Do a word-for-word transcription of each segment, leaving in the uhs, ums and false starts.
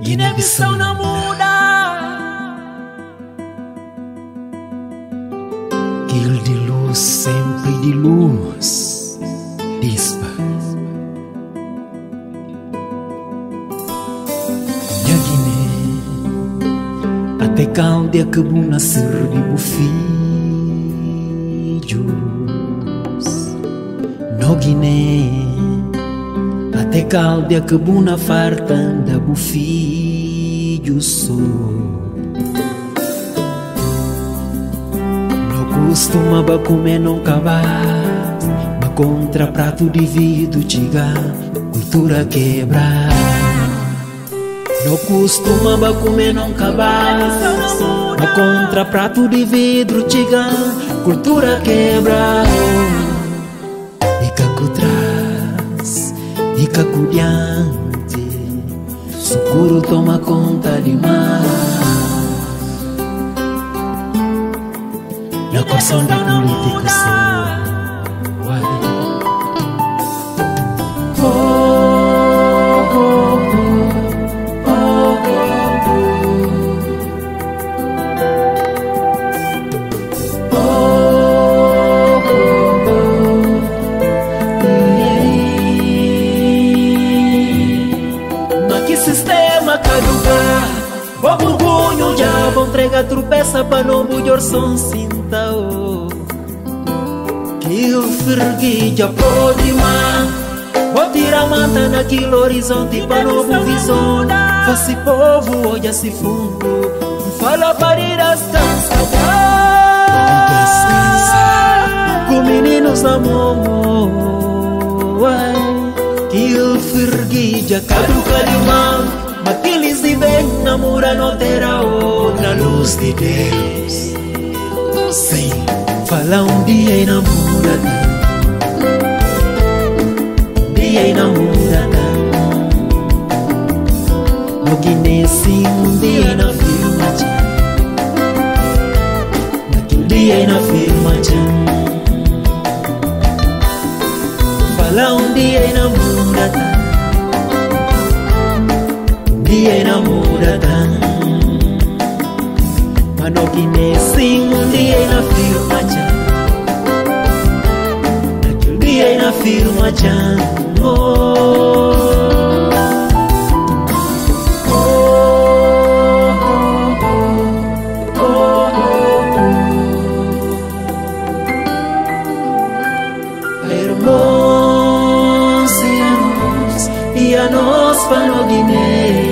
Guiné-Bissau não muda. Quil de luz, sempre de luz, dispa. Ya Guiné, até caldia que bu nascer de bufilhos. No Guiné, até caldia que bu na farta da bufilhos. Costuma ba comer não cabar, ba contra prato de vidro chiga, cultura quebrar. Não costuma ba comer não cabar, ba contra prato de vidro chiga, cultura quebrar. E caco trás, e caco diante, seguro toma conta demais. La ecuación de política soa. Oh, oh, oh, oh, oh, oh, oh. Mas que sistema caduca, o burgunho já vão entregar tropeça para não melhor som cinta. Que o ferguilha pode man, vou tirar manta naquele horizonte para novo visão. Fosse povo olha se fundo, fala para ir descansar. Descansar com meninos na mão. Que o ferguilha caduca de mão, mas que eles vivem namora não terá outra luz de Deus. Sim, fala um dia enamorada, um dia enamorada. No Guiné sim, um dia na firma já, naquele dia na firma já. Fala um dia enamorada, um dia enamorada. No Guiné sim, um dia na firma já, naquele dia na firma já. Oh, oh, oh, oh, oh. Hermosos e a nós para no Guiné.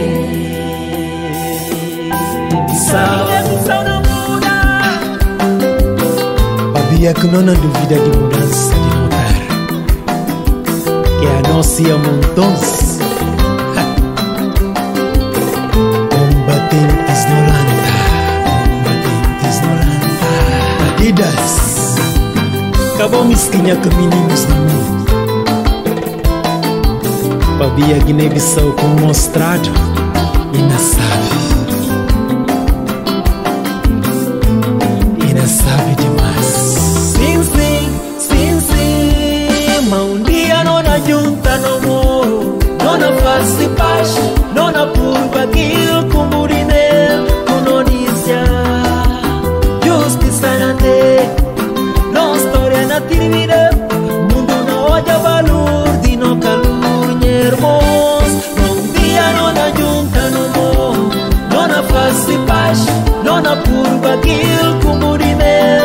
Babia que não há dúvida de mudança de notar que a nossa ia montões combatentes no lanta, combatentes no lanta. Batidas acabou mesquinha que meninos no mundo. Babia Guiné-Bissau com mostrado e na sabe. Sabe demais. Sim, sim, sim, sim. Mas um dia não na junta no morro, não na face paz, não na purga aquilo com burinel, com notícia. Justiça na te, não história na tirmira. Mundo não olha valor de no calor, hermoso. Um dia não na junta no morro, não na face paz, não na purga aquilo com burinel.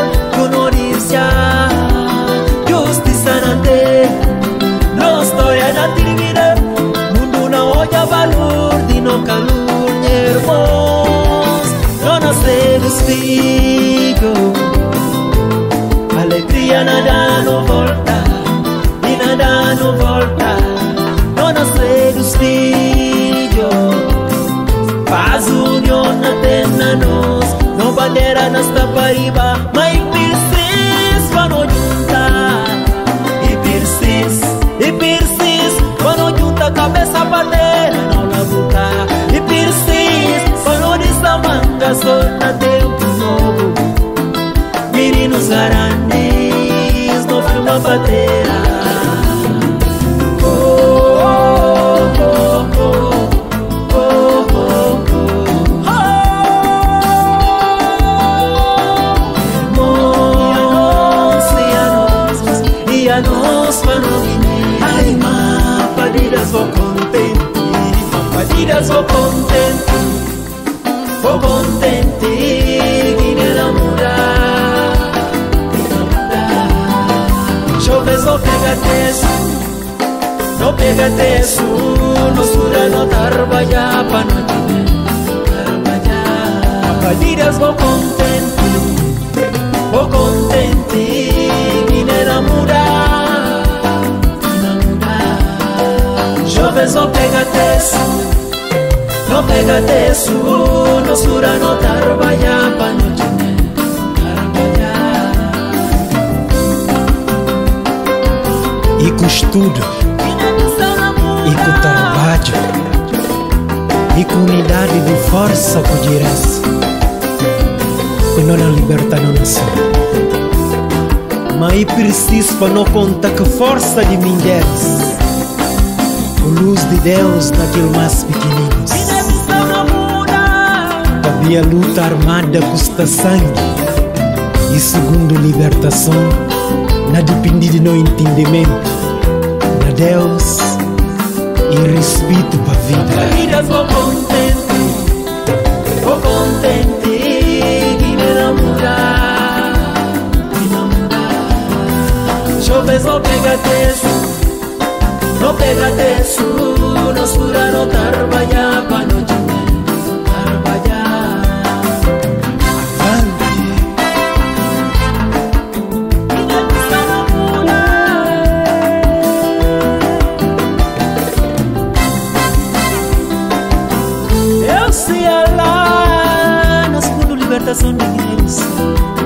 Justiça na te, não história na tirmira. Mundo não olha valor de no calor, hermoso. Não nascemos filhos, alegria nada não volta, e nada não volta. Não nascemos filhos, faz união na terra nós, não bandeira nas tapariba, mas persiste quando junta, e persiste, e persiste quando junta cabeça bandeira não na boca, e persiste quando dessa manga solta tempo novo, meninos garantes no filma bateira. Oh, oh, oh, oh, oh, oh. dias vou contente, vou contente que me namorar, choves vou pegar teso, não pega teso, não sura não trabalhar para não trabalhar. Dias vou contente, vou contente que me namorar, choves vou pegar teso, não pega teso, não sura não trabalhar para não trabalhar. E com estudo, e com trabalho, e com unidade de força poderás, que não a liberta não nasceu. Mas preciso para não contar que força de mim deles, a luz de Deus naquele mais pequeninos. Havia luta armada custa sangue, e segundo libertação, não depende de não entendimento, na Deus e respeito para a vida. Dias vou contente, vou contente que me namorar, me namorar. Choves vou pegar teso, não pega teso, não sura não trabalhar para não trabalhar. Avante. Eu sei lá, na segunda libertação de Deus.